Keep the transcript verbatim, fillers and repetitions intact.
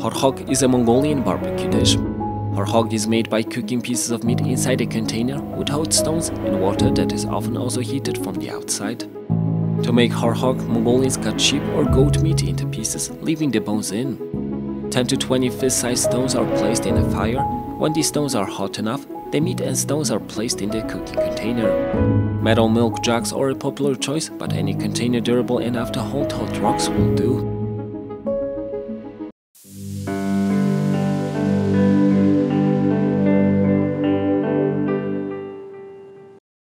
Khorkhog is a Mongolian barbecue dish. Khorkhog is made by cooking pieces of meat inside a container with hot stones and water that is often also heated from the outside. To make Khorkhog, Mongolians cut sheep or goat meat into pieces, leaving the bones in. ten to twenty fist-sized stones are placed in a fire. When these stones are hot enough, the meat and stones are placed in the cooking container. Metal milk jugs are a popular choice, but any container durable enough to hold hot rocks will do.